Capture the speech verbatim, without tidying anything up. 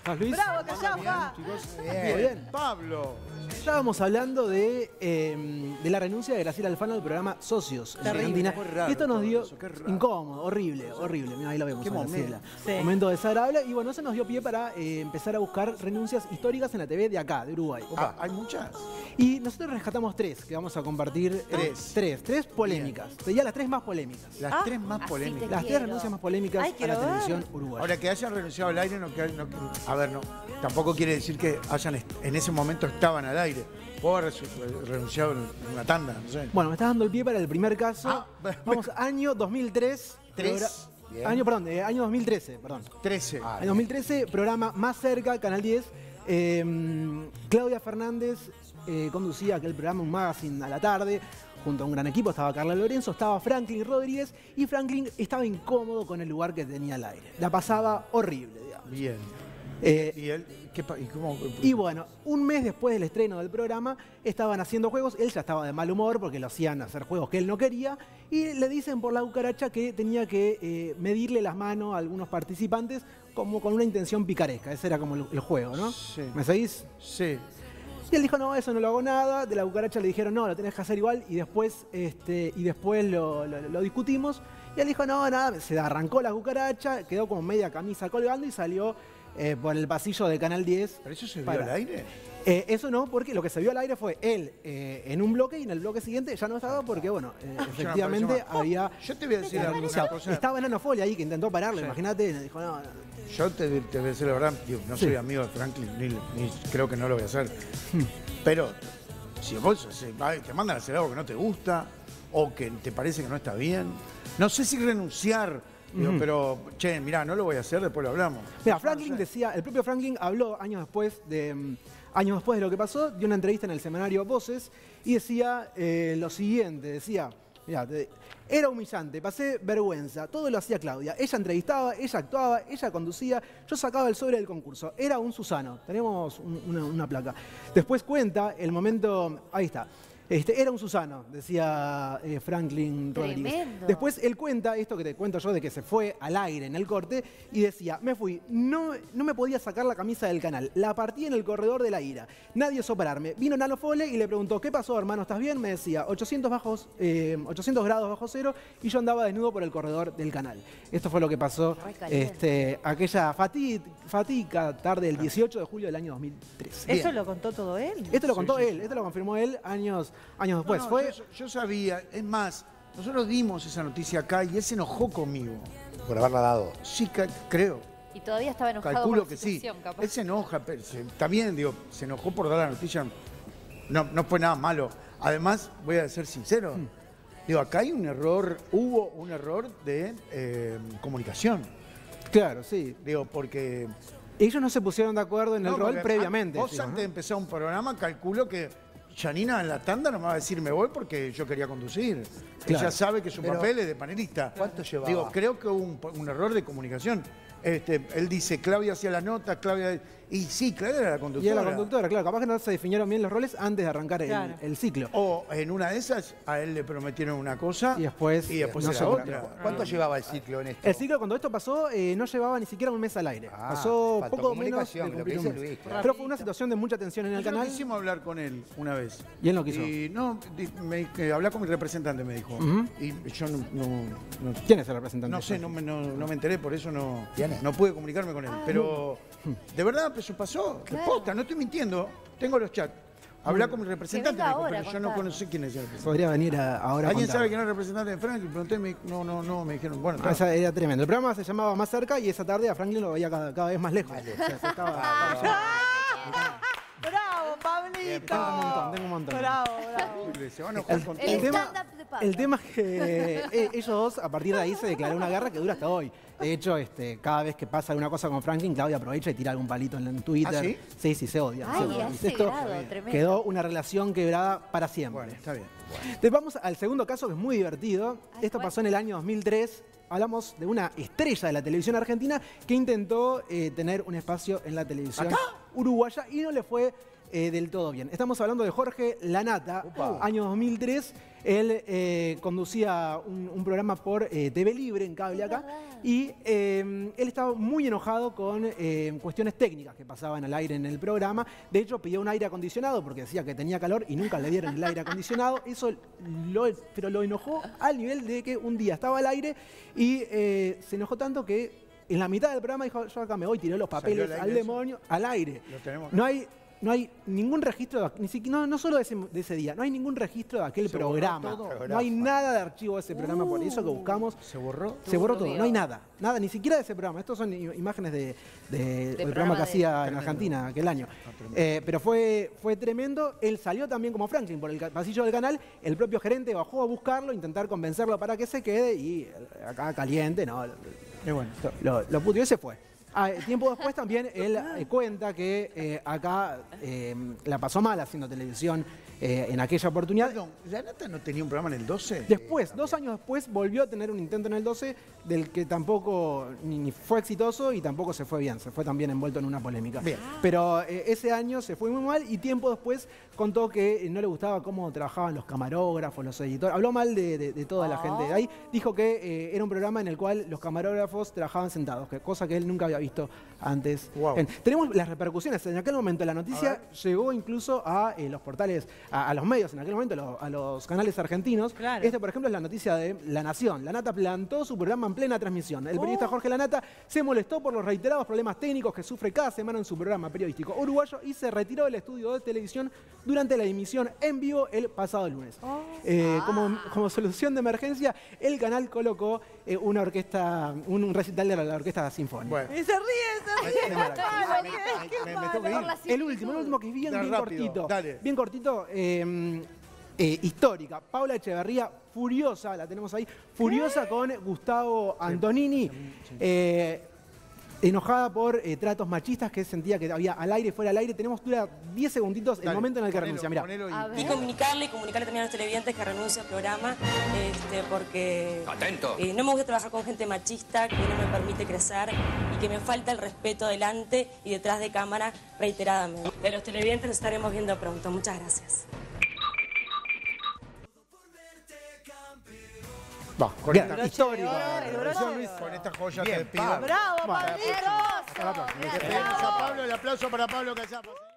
¿Estás, Luis? ¡Bravo, Callafa! Chicos, Bien. bien. Pablo. Estábamos hablando de, eh, de la renuncia de Graciela Alfano al programa Socios en Terrible. Argentina. Fue raro Y esto nos todo dio eso, qué raro. incómodo, horrible, horrible. Mira, ahí la vemos Qué a Graciela. momento. Sí. Momento desagradable. Y bueno, eso nos dio pie para eh, empezar a buscar renuncias históricas en la T V de acá, de Uruguay. Ah, ¿hay muchas? Y nosotros rescatamos tres que vamos a compartir. eh, Tres. tres, tres polémicas. Serían las tres más polémicas. Las Ah, tres más así polémicas. te Las tres quiero. renuncias más polémicas Ay, a la quiero ver. televisión uruguaya. Ahora, que hayan renunciado al aire, no, que, no, que- a ver, no, tampoco quiere decir que hayan est- en ese momento estaban al aire. Puedo haber resu- renunciado en una tanda, no sé. Bueno, me estás dando el pie para el primer caso. Ah, Vamos, año dos mil tres. Tres. progra- Bien. Año, perdón, eh, año dos mil trece, perdón. trece. En dos mil trece, programa Más Cerca, Canal diez. eh, Claudia Fernández eh, conducía aquel programa, un magazine a la tarde, junto a un gran equipo. Estaba Carla Lorenzo, estaba Franklin Rodríguez, y Franklin estaba incómodo con el lugar que tenía al aire. La pasaba horrible, digamos. Bien. Eh, ¿Y él? ¿Qué pa- y cómo? y bueno, un mes después del estreno del programa, estaban haciendo juegos. Él ya estaba de mal humor porque lo hacían hacer juegos que él no quería. Y le dicen por la cucaracha que tenía que eh, medirle las manos a algunos participantes como con una intención picaresca. Ese era como el, el juego, ¿no? Sí. ¿Me seguís? Sí. Y él dijo, no, eso no lo hago nada. De la cucaracha le dijeron, no, lo tenés que hacer igual. Y después, este, y después lo, lo- lo discutimos. Y él dijo, no, nada, se arrancó la cucaracha, quedó como media camisa colgando y salió eh, por el pasillo de Canal diez. ¿Pero eso se vio para- al aire? Eh, eso no, porque lo que se vio al aire fue él eh, en un bloque y en el bloque siguiente ya no estaba porque, bueno, eh, efectivamente pareció mal. había... Yo te voy a decir alguna Estaba, cosa. estaba Enano Folia ahí que intentó pararlo, Sí. imagínate, y le dijo, no, no. Yo te, te voy a decir la verdad, digo, no Sí. soy amigo de Franklin, ni, ni creo que no lo voy a hacer. Pero si vos se- va- te mandan a hacer algo que no te gusta o que te parece que no está bien, no sé si renunciar, digo, pero, che, mirá, no lo voy a hacer, después lo hablamos. Mira, Franklin decía, el propio Franklin habló años después de, mm, años después de lo que pasó, dio una entrevista en el semanario Voces y decía eh, lo siguiente, decía, mira, era humillante, pasé vergüenza, todo lo hacía Claudia, ella entrevistaba, ella actuaba, ella conducía, yo sacaba el sobre del concurso, era un Susano, tenemos un- una, una placa. Después cuenta el momento, ahí está. Este, era un Susano, decía eh, Franklin Rodríguez. Tremendo. Después él cuenta, esto que te cuento yo, de que se fue al aire en el corte, y decía, me fui, no, no me podía sacar la camisa del canal, la partí en el corredor de la ira, nadie osó pararme. Vino Nano Fole y le preguntó, ¿qué pasó, hermano, estás bien? Me decía, ochocientos, bajos, eh, ochocientos grados bajo cero, y yo andaba desnudo por el corredor del canal. Esto fue lo que pasó Ay, caliente. este, aquella fatí- fatídica tarde del dieciocho de julio del año dos mil trece. ¿Eso lo contó todo él? Esto lo Sí, contó sí, él, sí. esto lo confirmó él años, años después. No, no, fue, yo, yo sabía, es más, nosotros dimos esa noticia acá y él se enojó conmigo. Por haberla dado. Sí, ca- creo. Y todavía estaba enojado Calculo por la que sí. situación, capaz. Él se enoja, pero se- también, digo, se enojó por dar la noticia. No, no fue nada malo. Además, voy a ser sincero. Digo, acá hay un error, hubo un error de eh, comunicación. claro, sí. Digo, porque... Ellos no se pusieron de acuerdo en el no, rol porque previamente. Vos decimos, antes ¿no? de empezar un programa, calculo que Janina en la tanda no me va a decir me voy porque yo quería conducir. Claro. Ella sabe que su Pero, papel es de panelista. ¿cuánto llevaba? Digo, creo que hubo un, un error de comunicación. Este, él dice, Claudia hacía la nota, Claudia... Y sí, Claudia era la Y conductora. era la conductora, claro. Capaz que no se definieron bien los roles antes de arrancar el, Claro. el ciclo. O en una de esas, a él le prometieron una cosa Y después, y después no era se otra. cumplió. ¿Cuánto llevaba el ciclo en esto? El ciclo cuando esto pasó eh, no llevaba ni siquiera un mes al aire. Ah, pasó faltó poco menos de comunicación, lo que cumplir un dice mes. Luis, claro. Pero fue una situación de mucha tensión en el Nosotros canal. quisimos hablar con él una vez. Y él no quiso. Y no, di- me, que hablar con mi representante, me dijo. Ujú. Y yo no, no, no- ¿Quién es el representante? no sé, no me, no, no me enteré, por eso no, ¿Quién es? no pude comunicarme con él. Ah. Pero de verdad, eso pasó. De Claro. posta, no estoy mintiendo. Tengo los chats. Hablar con mi representante, venga me dijo, ahora a pero yo no contar. conocí quién es el representante. Podría venir a- ahora a ¿Alguien contar. sabe quién es el representante de Frank? Y pregunté, me, no, no, no, me dijeron, bueno, Ah, está. esa era tremendo. El programa se llamaba Más Cerca y esa tarde a Franklin lo veía cada, cada vez más lejos. O sea, se estaba- ¡Bravo, Pablito! Tengo un montón, tengo un montón. Bravo, bravo. Se van a enojar con El El tema, stand-up de Pablo. el tema es que eh, ellos dos, a partir de ahí, se declaró una guerra que dura hasta hoy. De hecho, este, cada vez que pasa alguna cosa con Franklin, Claudia aprovecha y tira algún palito en, en Twitter. ¿Ah, sí? Sí, sí, se odian. se Ay, odian. a ese Esto grado, tremendo. quedó una relación quebrada para siempre. Bueno, está bien. Te vamos al segundo caso, que es muy divertido. Ay, Esto ¿cuál? pasó en el año dos mil tres. Hablamos de una estrella de la televisión argentina que intentó eh, tener un espacio en la televisión uruguaya y no le fue eh, del todo bien. Estamos hablando de Jorge Lanata, Upa. año dos mil tres. Él eh, conducía un, un programa por eh, T V Libre en cable acá y eh, él estaba muy enojado con eh, cuestiones técnicas que pasaban al aire en el programa. De hecho, pidió un aire acondicionado porque decía que tenía calor y nunca le dieron el aire acondicionado. Eso lo, pero lo enojó al nivel de que un día estaba al aire y eh, se enojó tanto que en la mitad del programa dijo, yo acá me voy, tiró los papeles al, al demonio, al aire. Lo tenemos. No hay, no hay ningún registro, de, ni siquiera, no, no solo de ese, de ese día, no hay ningún registro de aquel Se programa. borró todo. No hay nada de archivo de ese programa, por eso que buscamos. ¿Se borró? Se borró todo, no hay nada, nada, ni siquiera de ese programa. Estos son i- imágenes de, de- del programa, programa que de- hacía en Tremendo. Argentina aquel año. Eh, pero fue, fue tremendo. Él salió también como Franklin por el ca- pasillo del canal. El propio gerente bajó a buscarlo, intentar convencerlo para que se quede y eh, acá caliente, no, Y bueno, lo, lo puteó y se fue. Ah, tiempo después también él eh, cuenta que eh, acá eh, la pasó mal haciendo televisión eh, en aquella oportunidad. perdón, ¿la Nata no tenía un programa en el doce? Después, dos años después, volvió a tener un intento en el doce del que tampoco ni, ni fue exitoso y tampoco se fue bien. Se fue también envuelto en una polémica. Bien. Pero eh, ese año se fue muy mal y tiempo después contó que eh, no le gustaba cómo trabajaban los camarógrafos, los editores. Habló mal de, de- de toda la gente de ahí. Dijo que eh, era un programa en el cual los camarógrafos trabajaban sentados, que, cosa que él nunca había visto antes. Wow. En- tenemos las repercusiones. En aquel momento la noticia llegó incluso a eh, los portales, a, a los medios, en aquel momento lo- a los canales argentinos. Claro. Este, por ejemplo, es la noticia de La Nación. La Nata plantó su programa en plena transmisión. El periodista Jorge Lanata se molestó por los reiterados problemas técnicos que sufre cada semana en su programa periodístico uruguayo y se retiró del estudio de televisión durante la emisión en vivo el pasado lunes. Eh, como, como solución de emergencia, el canal colocó eh, una orquesta, un, un recital de la, la orquesta sinfónica. Bueno, Y se ríe, se ríe. Qué maravilla. Ay, qué- qué me, me malo. tengo que ir. El último, el último que es bien, Dale, bien rápido, cortito. dale. Bien cortito. eh, eh, histórica. Paula Echeverría, furiosa, la tenemos ahí, furiosa con Gustavo Antonini. eh, enojada por eh, tratos machistas que sentía que había al aire, fuera al aire. Tenemos, dura diez segunditos el Dale, momento en el que ponelo, renuncia. Mirá. ponelo y- A ver. Y comunicarle y comunicarle también a los televidentes que renuncio al programa, este, porque Atento. eh, no me gusta trabajar con gente machista que no me permite crecer y que me falta el respeto delante y detrás de cámara reiteradamente. De los televidentes nos estaremos viendo pronto. Muchas gracias. Va, con Gran- esta, histórico. el broche de oro. con esta joya Bien, te despido. Pablo. ¡Bravo, Bueno, Pablito! Tenemos a Pablo. El aplauso para Pablo Callafa.